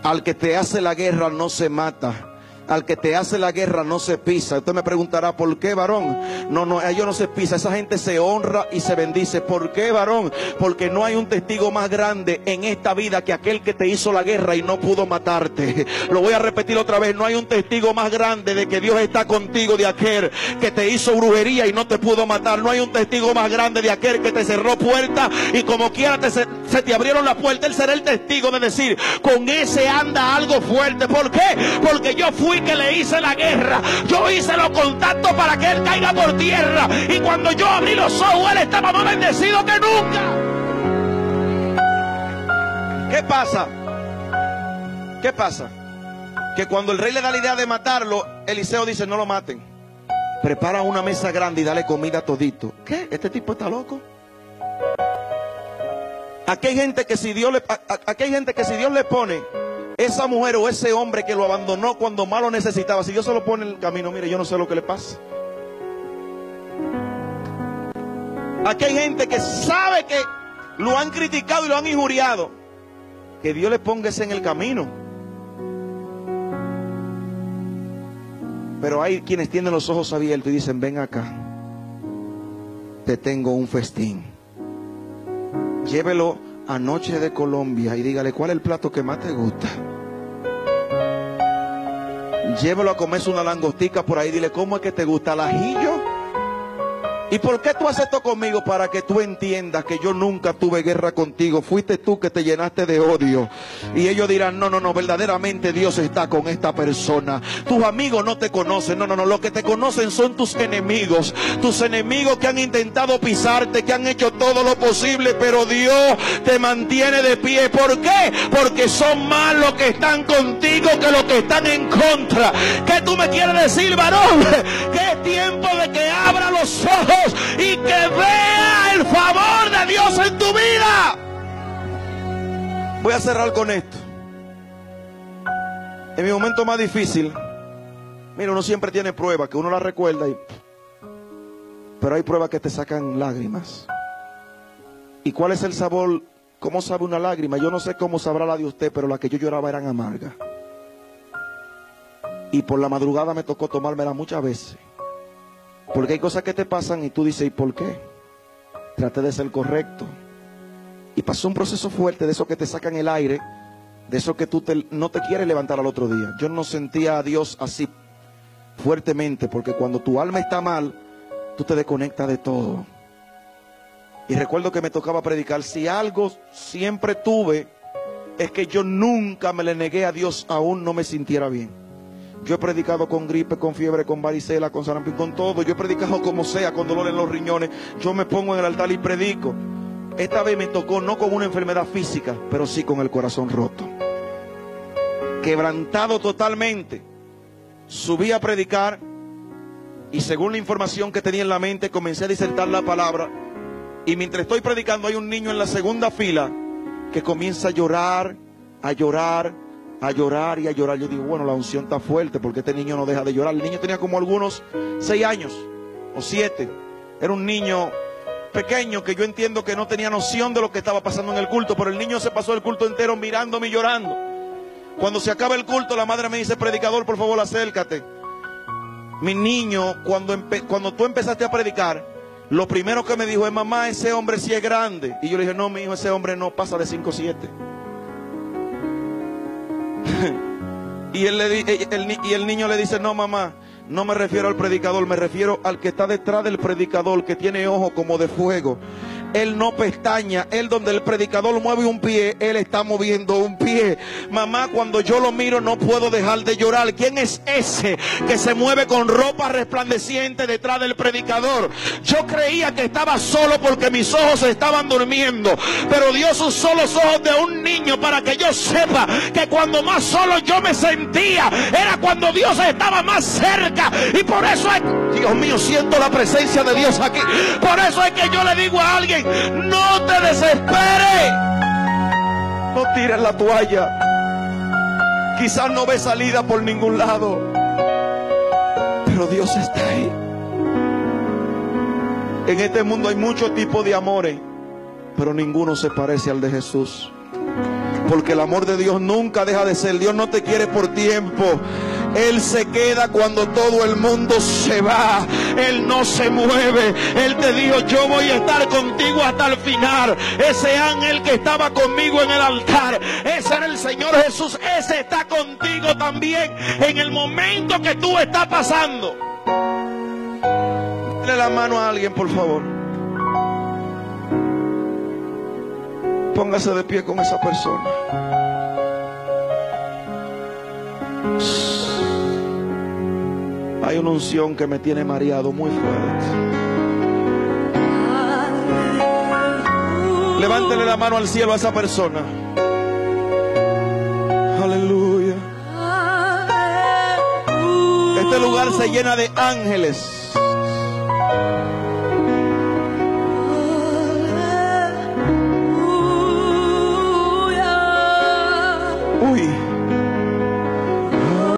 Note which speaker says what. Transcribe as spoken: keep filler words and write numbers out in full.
Speaker 1: Al que te hace la guerra no se mata. Al que te hace la guerra no se pisa. Usted me preguntará, ¿por qué, varón? No, no, a ellos no se pisa. Esa gente se honra y se bendice. ¿Por qué, varón? Porque no hay un testigo más grande en esta vida que aquel que te hizo la guerra y no pudo matarte. Lo voy a repetir otra vez. No hay un testigo más grande de que Dios está contigo de aquel que te hizo brujería y no te pudo matar. No hay un testigo más grande de aquel que te cerró puertas y como quiera te, se, se te abrieron la puerta. Él será el testigo de decir, con ese anda algo fuerte. ¿Por qué? Porque yo fui que le hice la guerra. Yo hice los contactos para que él caiga por tierra. Y cuando yo abrí los ojos, él estaba más bendecido que nunca. ¿Qué pasa? ¿Qué pasa? Que cuando el rey le da la idea de matarlo, Eliseo dice, no lo maten. Prepara una mesa grande y dale comida a todito. ¿Qué? ¿Este tipo está loco? Aquí hay gente que si Dios le, aquí hay gente que si Dios le pone esa mujer o ese hombre que lo abandonó cuando más lo necesitaba, si Dios se lo pone en el camino, mire, yo no sé lo que le pasa. Aquí hay gente que sabe que lo han criticado y lo han injuriado. Que Dios le ponga ese en el camino. Pero hay quienes tienen los ojos abiertos y dicen, ven acá, te tengo un festín. Llévelo a Noche de Colombia y dígale, ¿cuál es el plato que más te gusta? Llévelo a comerse una langostica por ahí, dile, ¿cómo es que te gusta el ajillo? ¿Y por qué tú haces esto conmigo? Para que tú entiendas que yo nunca tuve guerra contigo. Fuiste tú que te llenaste de odio. Y ellos dirán, no, no, no, verdaderamente Dios está con esta persona. Tus amigos no te conocen. No, no, no, los que te conocen son tus enemigos. Tus enemigos que han intentado pisarte, que han hecho todo lo posible, pero Dios te mantiene de pie. ¿Por qué? Porque son más los que están contigo que los que están en contra. ¿Qué tú me quieres decir, varón? Que es tiempo de que abra los ojos y que vea el favor de Dios en tu vida. Voy a cerrar con esto. En mi momento más difícil, mira, uno siempre tiene pruebas que uno las recuerda y... pero hay pruebas que te sacan lágrimas. ¿Y cuál es el sabor? ¿Cómo sabe una lágrima? Yo no sé cómo sabrá la de usted, pero las que yo lloraba eran amargas. Y por la madrugada me tocó tomármela muchas veces. Porque hay cosas que te pasan y tú dices, ¿y por qué? Traté de ser correcto. Y pasó un proceso fuerte de eso que te sacan el aire, de eso que tú te, no te quieres levantar al otro día. Yo no sentía a Dios así fuertemente, porque cuando tu alma está mal, tú te desconectas de todo. Y recuerdo que me tocaba predicar. Si algo siempre tuve, es que yo nunca me le negué a Dios aún no me sintiera bien. Yo he predicado con gripe, con fiebre, con varicela, con sarampión, con todo. Yo he predicado como sea, con dolor en los riñones. Yo me pongo en el altar y predico. Esta vez me tocó no con una enfermedad física, pero sí con el corazón roto. Quebrantado totalmente. Subí a predicar y según la información que tenía en la mente, comencé a disertar la palabra. Y mientras estoy predicando hay un niño en la segunda fila que comienza a llorar, a llorar, a llorar y a llorar. Yo digo, bueno, la unción está fuerte porque este niño no deja de llorar. El niño tenía como algunos seis años o siete. Era un niño pequeño que yo entiendo que no tenía noción de lo que estaba pasando en el culto, pero el niño se pasó el culto entero mirándome y llorando. Cuando se acaba el culto, la madre me dice, predicador, por favor, acércate. Mi niño, cuando, cuando tú empezaste a predicar, lo primero que me dijo es, mamá, ese hombre sí es grande. Y yo le dije, no, mi hijo, ese hombre no pasa de cinco siete. Y, él le, el, y el niño le dice, no, mamá, no me refiero al predicador, me refiero al que está detrás del predicador, que tiene ojos como de fuego. Él no pestaña, él donde el predicador mueve un pie, él está moviendo un pie. Mamá, cuando yo lo miro no puedo dejar de llorar. ¿Quién es ese que se mueve con ropa resplandeciente detrás del predicador? Yo creía que estaba solo porque mis ojos estaban durmiendo, pero Dios usó los ojos de un niño para que yo sepa que cuando más solo yo me sentía, era cuando Dios estaba más cerca. Y por eso es, Dios mío, siento la presencia de Dios aquí. Por eso es que yo le digo a alguien, no te desesperes, no tires la toalla. Quizás no ves salida por ningún lado, pero Dios está ahí. En este mundo hay muchos tipos de amores, pero ninguno se parece al de Jesús. Porque el amor de Dios nunca deja de ser. Dios no te quiere por tiempo. Él se queda cuando todo el mundo se va. Él no se mueve. Él te dijo: yo voy a estar contigo hasta el final. Ese ángel que estaba conmigo en el altar, ese era el Señor Jesús. Ese está contigo también en el momento que tú estás pasando. Dale la mano a alguien, por favor. Póngase de pie con esa persona. Hay una unción que me tiene mareado muy fuerte. Levántele la mano al cielo a esa persona. Aleluya. Este lugar se llena de ángeles. Uy.